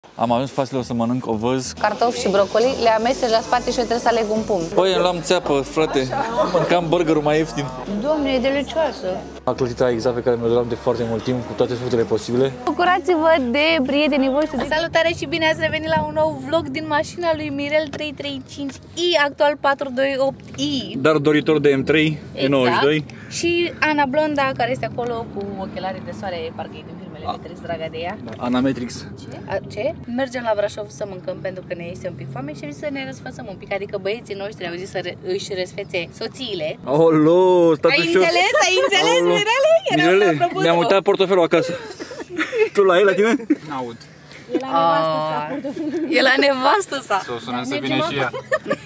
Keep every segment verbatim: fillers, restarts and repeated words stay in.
Am ajuns facil o să mănânc ovăz, cartofi și brocoli, le amesteci la spate și eu trebuie să aleg un pumn. Păi, îmi luam țeapă, frate. Mâncam burgerul mai ieftin. Doamne, e delicioasă. Aclătita exact pe care mi-o doream de foarte mult timp, cu toate fructele posibile. Bucurați-vă de prietenii voștri. Salutare și bine ați revenit la un nou vlog din mașina lui Mirel trei trei cinci i, actual patru doi opt i. Dar doritor de M trei, exact. E nouăzeci și doi. Și Ana Blonda, care este acolo cu ochelarii de soare, parcă e din filmele Matrix, draga de ea. Ana Matrix. Ce? A, ce? Mergem la Brașov să mâncăm pentru că ne este un pic foame și să ne răsfățăm un pic. Adică băieții noștri au zis să își răsfețe soțiile. Olo, stați Ai înțeles? Ai înțeles, Mirele? Mirele, mi-am uitat portofelul acasă. Tu la el, la tine? N-aud. E la nevastă sa. E la nevastă sa. Să o sunăm să vină și ea.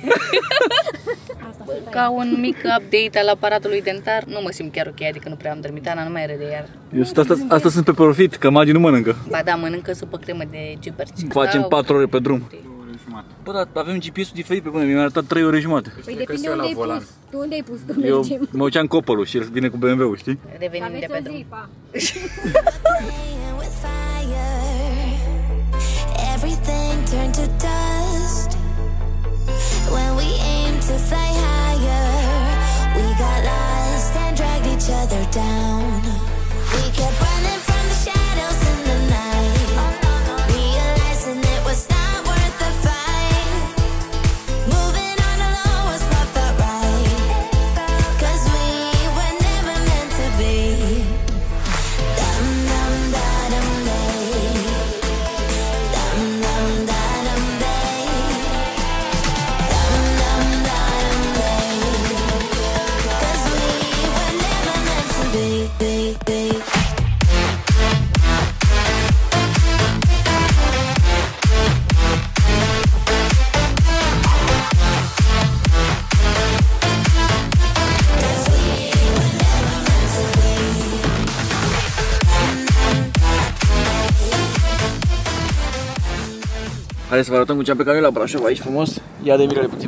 Ca un mic update al aparatului dentar, nu mă simt chiar ok, adică nu prea am dormit. Ana nu mai râde iar. Eu sunt asta, asta sunt pe profit, că Magi nu mănâncă. Ba da, mănâncă supă cremă de ciuperci. Facem da, patru ore pe drum. Jumate. Bă, dar avem G P S-ul diferit pe bune, mi-a arătat trei ore jumate. Păi depinde unde ai pus. Tu unde ai pus? Tu Eu mă uceam copălul și el vine cu B M W-ul, știi? Revenim de pe drum. Everything turned to dust when we aimed to fly higher. We got lost and dragged each other down. We kept running from the shadows in the night, realizing it was not worth the fight. Moving on alone was what felt right, 'cause we were never meant to be. Dum dum da dum day. Dum dum da dum day. Dum dum da dum day. 'Cause we were never meant to be, be, be. Haideți să vă arătăm cum ce-am plecat noi la Brașov aici frumos. Ia de Mirele puțin.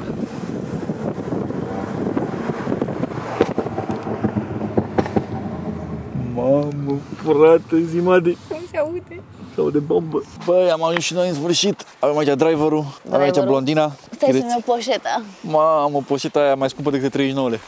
Mamă, frate, zi Madi. Cum se aude? Se aude bombă. Băi, am ajuns și noi în sfârșit. Avem aici driverul, avem aici blondina. Stai să-mi iau poșeta. Mamă, poșeta aia mai scumpă decât treizeci și nouă lei.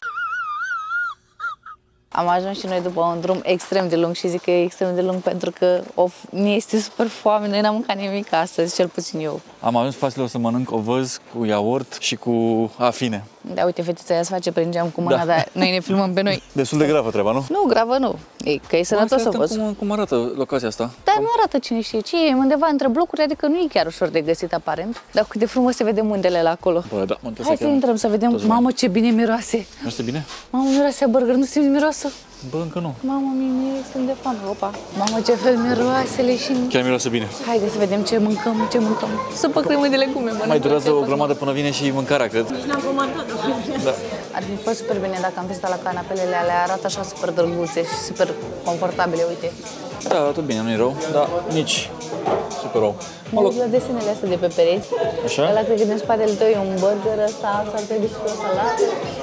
Am ajuns și noi după un drum extrem de lung și zic că e extrem de lung pentru că of, mi este super foame, noi n-am mâncat nimic astăzi, cel puțin eu. Am ajuns facil o să mănânc ovăz cu iaurt și cu afine. Da, uite, fetița aia se face prin geam cu mâna, da. Dar noi ne filmăm pe noi. Destul de gravă treaba, nu? Nu, gravă nu. E că e sănătos să văd. Cum, cum arată locația asta? Dar nu arată cine știe ce, e undeva între blocuri, adică nu e chiar ușor de găsit aparent. Dar cât de frumos se vede mândele la acolo. Bă, da, mă Hai să intrăm să vedem. Mamă, ce bine miroase. Nu este bine? Mamă, miroase burger, nu simți mirosul? Bă, încă nu. Mamă, mie sunt de foame, opa. Mamă, ce fel miroasele și... Chiar miroase bine. Haide să vedem ce mâncăm, ce mâncăm. Supă cremă de legume, mănânc. Mai durează o grămadă până vine și mâncarea, cred. n-am comandat. Da. Ar fi fost super bine dacă am fi stat la canapelele alea, arată așa super drăguțe și super confortabile, uite. Da, arată bine, nu e rău, dar nici super rău. Mă rog, la desenele astea de pe pereți. Așa? Ăla cred că din spatele tău e un burger, ăsta, asta ar trebui să fie o salată.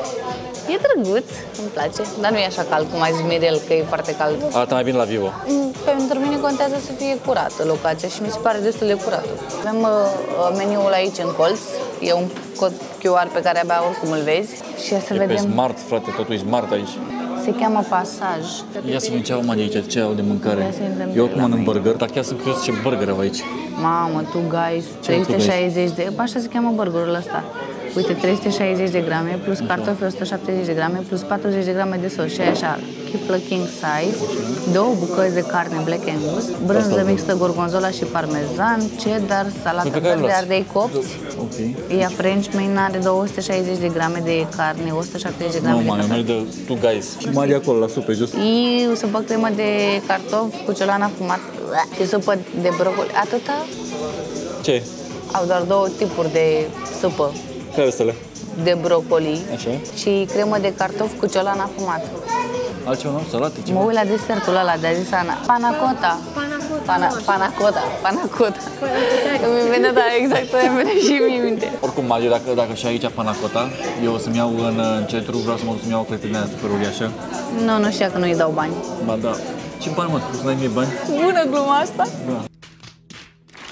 E drăguț, îmi place, dar nu e așa cald cum ai zis Mirel, că e foarte cald. Arată mai bine la Vivo. Pentru mine contează să fie curată locația și mi se pare destul de curată. Avem uh, meniul aici în colț, e un cod Q R pe care abia oricum îl vezi. Și să E vedem. pe Smart, frate, totul e Smart aici. Se cheamă Pasaj. Ia să vedem ce au mai de aici, ce au de mâncare. Ia să intrăm Eu pe oricum la mănânc noi. burger, dar chiar sunt curios ce burger au aici. Mamă, tu guys, trei sute șaizeci de... Așa se cheamă burgerul ăsta. Uite, trei sute șaizeci de grame, plus cartofi o sută șaptezeci de grame, plus patruzeci de grame de sos. Și așa, chiflă king size, două bucăți de carne Black Angus, brânză mixtă gorgonzola și parmezan, cheddar, salată verde, ardei copți. Ok. Ea French main are două sute șaizeci de grame de carne, o sută șaptezeci de grame Nu, de mai, mai de two guys. Și mai de acolo, la supe, jos. Iu, supă cremă de cartofi cu ciolan afumat și supă de brocoli. Atâta? Ce? Au doar două tipuri de supă. Care sunt alea? De brocoli. Așa. Și cremă de cartofi cu ciolan afumat. Altceva nu? Salate? Mă uit la desertul ăla de a zis Ana. Panacota. Panacota. Pana, panacota. Panacota. Mi vine, da, exact, îmi vine și mie minte. Oricum, Magi, dacă, dacă și aici panacota, eu o să-mi iau în, în centru, vreau să mă duc să-mi iau o clătire super uriașă. Nu, nu știa că nu-i dau bani. Ba da. Ce bani, mă? Tu să n-ai mie bani? Bună gluma asta. Da.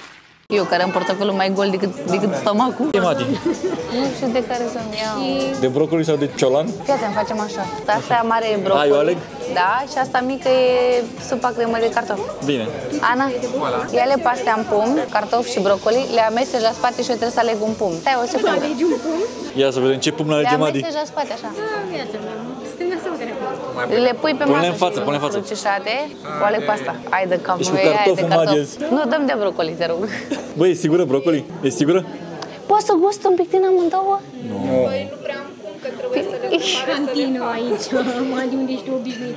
Eu care am portofelul mai gol decât, decât stomacul. E Mati. Nu știu de care să-mi iau. De brocoli sau de ciolan? Fii atent, facem așa. Asta mare e brocoli. A, eu aleg? Da, și asta mică e supa cremă de cartofi. Bine. Ana, ia-le pe astea în pumn, cartofi și brocoli, le amesteci la spate și eu trebuie să aleg un pumn. Stai o secundă. Alegi un pumn? Ia să vedem ce pumn Le alege Madi. amesteci la spate, așa. Ah, viața mea. Stânga sau dreapta? Le pui pe Pune-le masă în față, și pune-le în față. crucișate, o aleg pe asta. Ai de cap, Deci nu cu e, ai de cartoful, Madi, cartofi. azi. Nu, dăm de brocoli, te rog. Băi, e sigură brocoli? E sigură? Poți să gust un pic din amândouă? Păi nu prea am cum, că trebuie să le compare. Cantină aici, Madi, unde ești obișnuită.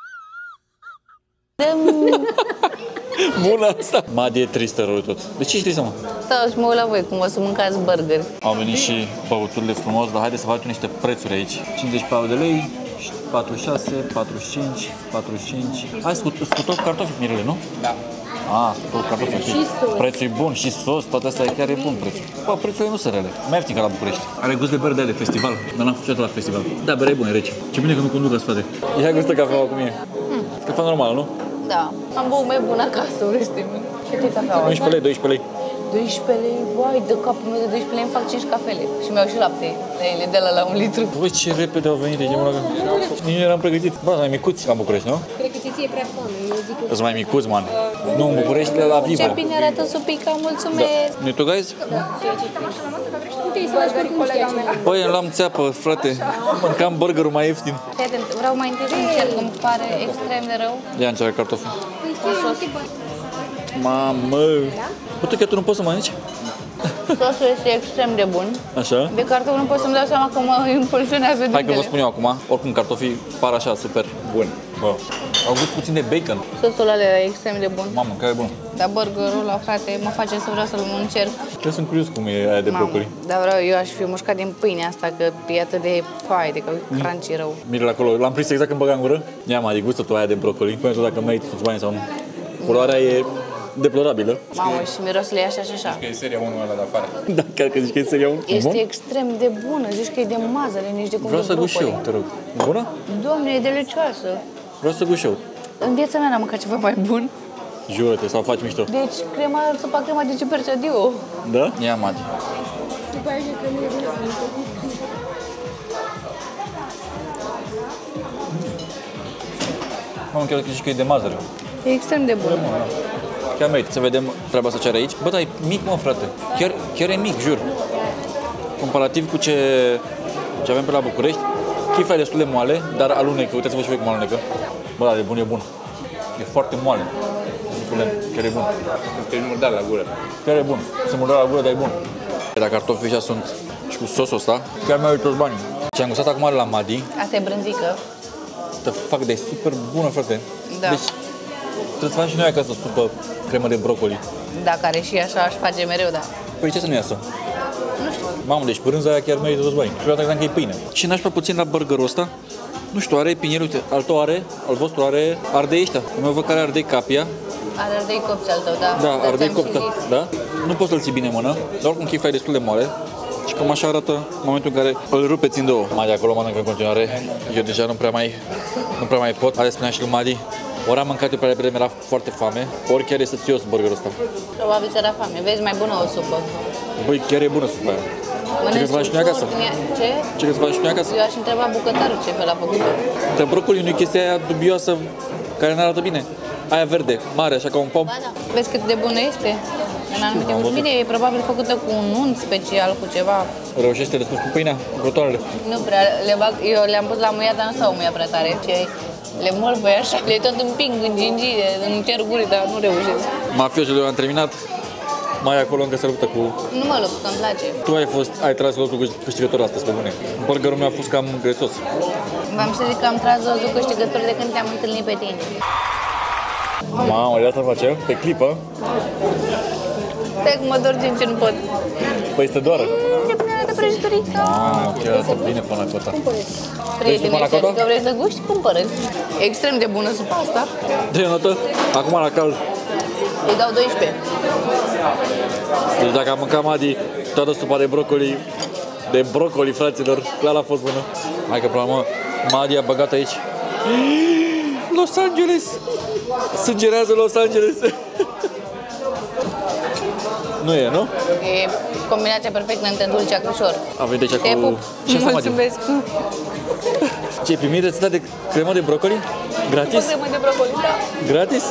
Dăm... Bună asta! Madi e tristă rău tot. De ce ești tristă, mă? Stau și mă uit la voi cum o să mâncați burgeri. Au venit și băuturile frumos, dar haideți să facem niște prețuri aici. cincizeci și patru de lei, patruzeci și șase, patruzeci și cinci, patruzeci și cinci. Hai, scut, scutot cartofi, Mirele, nu? Da. Ah, scutot cartofi, ok. Și sos. Prețul e bun, și sos, toate astea chiar e bun prețul. Bă, prețurile nu sunt rele. Mai ieftin ca la București. Are gust de bere de ale, festival. Dar n-am făcut la festival. Da, bere e bună, e rece. Ce bine că nu conduc asta, frate. Ia gustă cafeaua cum e. Mm. Cafea normală, nu? Da, am băut mai bun acasă, restul. Cât e cafeaua? unsprezece lei, doisprezece lei. doisprezece lei, vai, de capul meu de doisprezece lei îmi fac cinci cafele. Și mi-au și lapte, ele de la la un litru. Băi, ce repede au venit aici, mă rog. Nici nu eram pregătit. Bă, mai micuți la București, nu? Cred că ți-e prea foame, eu zic că... Sunt mai micuți, man. Nu, în București, la Vivo. Ce bine arată supica, mulțumesc! Nu tu, guys? Uite, să faci cu colega mea. Băi, l-am țeapă, frate. Mâncam burgerul mai ieftin. Fii atent, vreau mai întâi să încerc, îmi pare extrem de rău. Ia încerc cartoful. Cu sos. Mamă! Bă, tu chiar tu nu poți să mănânci? Sosul este extrem de bun. Așa? De cartofi nu pot să-mi dau seama că mă impulsionează Hai că vă dintele. spun eu acum, oricum cartofii par așa super bun. Bă, au gust puțin de bacon. Sosul ăla e extrem de bun. Mamă, care e bun. Dar burgerul ăla, frate, mă face să vreau să-l încerc. Chiar sunt curios cum e aia de brocoli. Dar vreau, eu aș fi mușcat din pâinea asta, că e atât de fai, de că crunchy rău. Mirele acolo, l-am prins exact când băga în gură. Ia, mă, gustă tu aia de brocoli. Pune tu dacă merită toți banii sau nu. Culoarea e deplorabilă. Mamă, și mirosul e așa și așa. Că e seria unu ăla de afară. Da, chiar că zici că e seria unu. Este Bun? extrem de bună, zici că e de mazăre, nici de cum Vreau de să gust și brocoli. eu, te rog. Bună? Doamne, e delicioasă. Vreau să gust și eu. În viața mea n-am mâncat ceva mai bun. Jură-te, sau faci mișto. Deci, crema, supa crema de ciuperciadiu. Da? Ia, Mati. După aia zic că nu e bună. Mamă, chiar zici că e de mazăre. E extrem de bun. Chiar merită să vedem treaba asta ce are aici. Bă, dar e mic, mă, frate. Chiar, chiar e mic, jur. Comparativ cu ce, ce avem pe la București, chifa e destul de moale, dar alunecă. Uitați-vă și voi cum alunecă. Bă, dar e bun, e bun. E foarte moale. Suculent. Chiar e bun. Că e murdar la gură. Chiar e bun. Se murdă la gură, dar e bun. Dacă cartofii ăștia sunt și cu sosul ăsta, chiar merită toți banii. Ce am gustat acum are la Madi, Asta e brânzică. te fac de super bună, frate. Da. Deci, trebuie să facem și noi acasă supă cremă de brocoli. Da, care și așa aș face mereu, da. Păi ce să nu iasă? Nu știu. Mamă, deci brânza aia chiar merită toți banii. Prima dată credeam că e pâine. Și n-aș prea puțin la burgerul ăsta. Nu știu, are pinierul, uite, al tău are, al vostru are ardei ăștia. Al meu văd care are ardei capia. Are ardei copți al tău, da. Da, Dar ardei ți-am și coptă, zis. da? Nu poți să-l ții bine în mână, dar oricum chifa e destul de moale. Și cam așa arată momentul în care îl rupeți în două. Madi acolo mănâncă în continuare. Eu deja nu prea mai, nu prea mai pot. Ales spunea și lui Madi. Ori am mâncat eu prea repede, mi-era foarte foame, ori chiar e sățios burgerul ăsta. Probabil ți-era foame. Vezi, mai bună o supă. Băi, chiar e bună supa aia. Ce că să faci și noi acasă? Ce? Ce că să faci și noi acasă? Eu aș întreba bucătarul ce fel a făcut. Dar brocoli nu e chestia aia dubioasă care nu arată bine. Aia verde, mare, așa ca un pom. Ba da. Vezi cât de bună este? În anumite am văzut. bine, e probabil făcută cu un unt special, cu ceva. Reușește destul cu pâinea, cu crotoanele. Nu prea, le bag, eu le-am pus la muiat, dar nu s-au muiat prea tare. Ce le molbăi așa, le tot împing în gingire, în cer guri, dar nu reușesc. Mafioșilor am terminat. Mai e acolo încă se luptă cu... Nu mă lupt, că îmi place. Tu ai fost, ai tras lotul câștigător astăzi, pe bune. Burgerul meu a fost cam grețos. V-am să zic că am tras zozul câștigător de când te-am întâlnit pe tine. Mamă, de asta facem, pe clipă. Stai că mă dor din ce nu pot. Păi este doară. Ce până de prăjiturică. Mamă, chiar arată bine până la cota. Prietenii Vrei supă ăștia, la adică vrei să guști, cumpără. E extrem de bună supa asta. Dă-i o notă, acum la cald. Îi dau doisprezece. Deci dacă am mâncat Madi toată supa de brocoli, de brocoli, fraților, clar a fost bună. Hai că până la urmă, Madi a băgat aici. Los Angeles! Sângerează Los Angeles! Nu e, nu? E combinația perfectă între dulce acrișor. Avem deci Te cu... pup. Ce să mai Mulțumesc. Ce, ai primit rețeta de cremă de brocoli? Gratis? Cremă de brocoli, da. Gratis?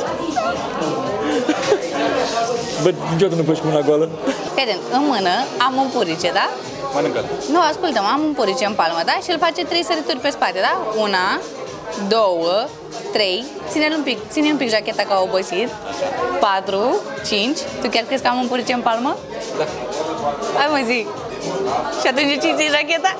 Bă, niciodată nu pleci cu mâna goală. Fii în mână am un purice, da? Mănâncă-l. Nu, ascultă-mă, am un purice în palmă, da? Și îl face trei sărituri pe spate, da? Una, două, trei, ține-l un pic, ține un pic jacheta ca obosit. Patru, cinci. Tu chiar crezi că am un purice în palmă? Da. Hai mă, zi. Și atunci ce ții jacheta?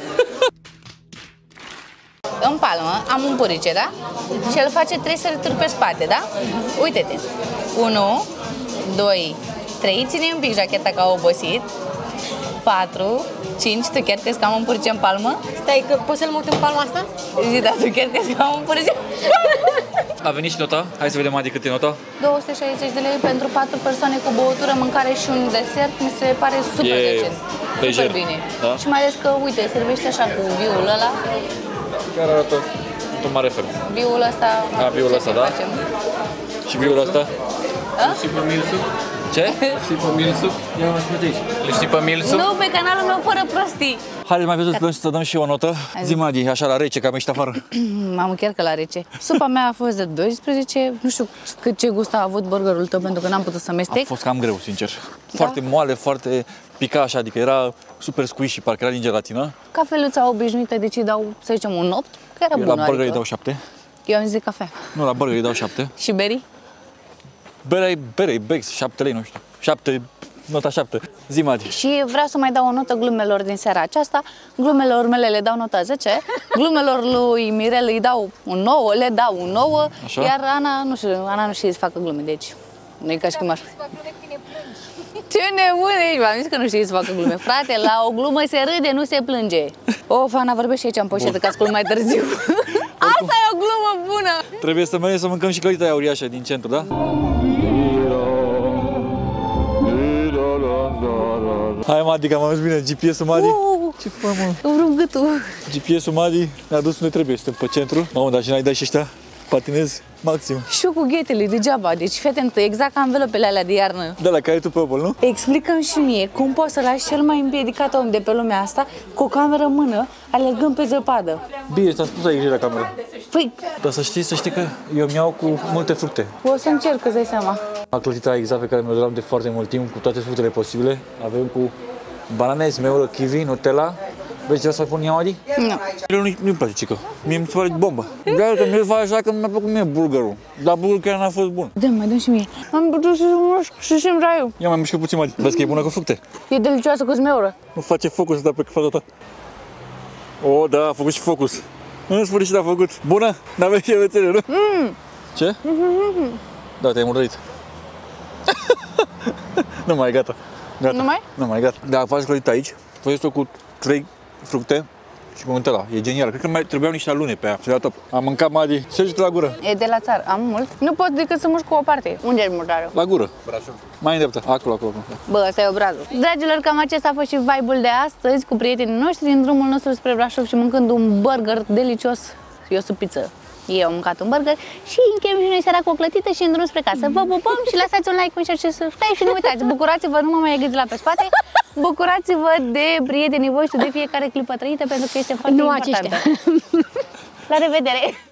În palmă am un purice, da? Și el face trei sărituri pe spate, da? Uite-te. unu, doi, trei, ține un pic jacheta ca obosit. patru, cinci, tu chiar crezi că am un purice în palmă? Stai, că poți să-l mut în palma asta? Zi, da, tu chiar crezi că am un purice? A venit și nota? Hai să vedem, Adi, cât e nota? două sute șaizeci de lei pentru patru persoane cu băutură, mâncare și un desert, mi se pare super E decent. lejer, Super bine. da? Și mai ales că, uite, servește așa cu viul ăla. Chiar arată un mare fel. Viul ăsta... A, viul ce ăsta, să da? facem? Și viul ăsta? Și pe Milsu? Ce? Și pe Milsu? Ia mă spune aici. Le știi pe Milsu? Nu, pe canalul meu fără prostii. Haideți mai văzut să dăm, să dăm și eu o notă. Zi-mă, Adi, așa la rece, că am ieșit afară. Mamă, chiar că la rece. Supa mea a fost de doisprezece, nu știu cât ce gust a avut burgerul tău, pentru că n-am putut să A mestec. fost cam greu, sincer. Foarte moale, foarte pica așa, adică era super squishy, parcă era din gelatină. Cafeluța obișnuită, deci îi dau, să zicem, un opt, că era Eu bună, la burger îi adică. dau șapte. Eu am zis de cafea. Nu, la burger îi dau șapte. Și beri? Berea e bere, Bex, șapte lei, nu știu. șapte, nota șapte. Zi-mă, Adi. Și vreau să mai dau o notă glumelor din seara aceasta. Glumelor mele le dau nota zece, glumelor lui Mirel îi dau un nouă, le dau un nouă, Așa? iar Ana, nu știu, Ana nu știe să facă glume, deci nu e ca și cum aș... Ce nebun ești, v-am zis că nu știi să facă glume. Frate, la o glumă se râde, nu se plânge. O, Ana, vorbește aici în poșetă, că ascult mai târziu. Asta e o glumă bună! Trebuie să mergem să mâncăm și clădita aia uriașă din centru, da? Hai, Madi, că am ajuns bine. G P S-ul Madi. Uh, Ce fac, mă? Îmi rup gâtul. G P S-ul Madi ne-a dus unde trebuie. Suntem pe centru. Mamă, dar și n-ai dat și ăștia patinezi maxim. Și eu cu ghetele degeaba, deci fii atent, exact ca învelopele alea de iarnă. De la care tu pe nu? Explicăm și mie cum poți să lași cel mai împiedicat om de pe lumea asta cu o cameră în mână, alergând pe zăpadă. Bine, ți-am spus aici la cameră. Păi, Dar să știi, să știi că eu mi-au cu multe fructe. o să încerc, îți dai seama. La clădita exact pe care mi-o doream de foarte mult timp, cu toate fructele posibile. Avem cu banane, smeură, kiwi, Nutella. Vrei ceva să mai pun eu, Adi? Nu. Nu, nu-mi place, cică. Mie mi se pare bombă. Dar că mi-l fac așa că mi-a plăcut mie burgerul. Dar burgerul chiar n-a fost bun. Dă-mi, mai dăm și mie. Am putut să mușc și simt raiul. Ia mai mișcă puțin, Adi. Vezi că e bună cu fructe. E delicioasă cu smeură. Nu face focus asta pe fața ta. O, da, a făcut și focus. În sfârșit a făcut. Bună? N-aveai și rețele, nu? Mm. Ce? Da, te-ai murdărit. Nu mai, gata. Gata. Nu mai? Nu mai, gata. Da, faci clădit aici. Faci cu trei fructe și cu Nutella. E genial. Cred că mai trebuiau niște alune pe ea. Și la top. Am mâncat, Madi. Săgeți la gură. E de la țară, am mult. Nu pot decât să mușc cu o parte. Unde e murdarul? La gură. Mai îndreptă. Acolo, acolo. acolo. Bă, ăsta e obrazul. Dragilor, cam acesta a fost și vibe-ul de astăzi cu prietenii noștri în drumul nostru spre Brașov și mâncând un burger delicios. E o supiță. Eu am mâncat un burger și încheiem și noi seara cu o clătită și în drum spre casă. Vă pupăm și lăsați un like, un share și subscribe și nu uitați, bucurați-vă, nu mă mai gândi la pe spate, bucurați-vă de prietenii voștri de fiecare clipă trăită pentru că este foarte Nu importantă. aceștia. La revedere!